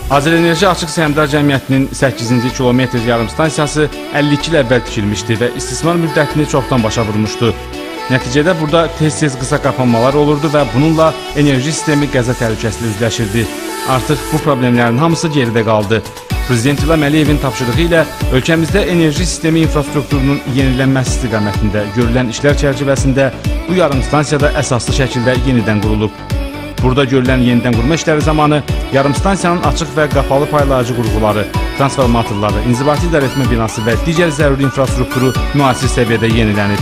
Azərenerji Açıq Səhmdar Cəmiyyətinin 8-ci kilometr yarımstansiyası 52 il əvvəl tikilmişdi və istismar müddətini çoxdan başa vurmuşdu. Nəticədə burada tez-tez qısa qapanmalar olurdu və bununla enerji sistemi qəza təhlükəsilə üzləşirdi. Artıq bu problemlərin hamısı geridə qaldı. Prezident İlham Əliyevin tapşırığı ilə ölkəmizdə enerji sistemi infrastrukturunun yenilənməsi istiqamətində görülən işlər çərçivəsində bu yarımstansiyada əsaslı şəkildə yenidən qurulub. Burada görülən yenidən qurma işləri zamanı yarımstansiyanın açıq və qapalı paylayıcı qurğuları, transformatorları, inzibati idarəetmə binası və digər zəruri infrastrukturu müasir səviyyədə yenilənir.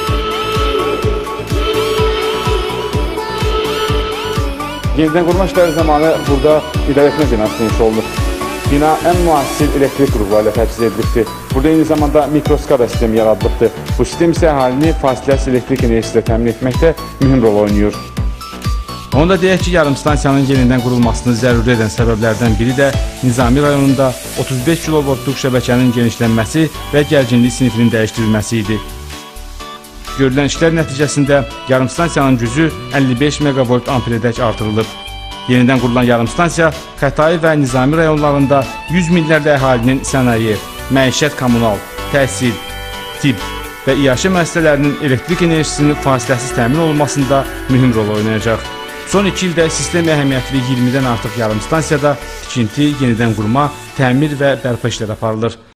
Yenidən qurma işləri zamanı burada idarəetmə binası inşa olunur. Bina ən müasir elektrik qurğuları ilə təchiz edilibdir. Burada eyni zamanda mikroskada sistemi yaradılıbdır. Bu sistem isə əhalini fasiləsiz elektrik enerjisi ilə təmin etməkdə mühüm rol oynayır. Onu da deyək ki, yarımstansiyanın yenidən qurulmasını zəruri edən səbəblərdən biri də Nizami rayonunda 35 kilovoltluq şəbəkənin genişlənməsi və gərginlik sinifinin dəyişdirilməsi idi. Görülən işlər nəticəsində yarımstansiyanın gücü 55 meqavolt amperədək artırılıb. Yenidən qurulan yarımstansiya Xətai və Nizami rayonlarında 100 minlərlə əhalinin sənaye, məişət, kommunal, təhsil, tibb və iaşə müəssisələrinin elektrik enerjisinin fasiləsiz təmin olunmasında mühüm rol oynayacaq. Son 2 ildə sistem əhəmiyyətli 20-dən artıq yarımstansiyada tikinti, yenidən qurma, təmir və bərpa işləri aparılır.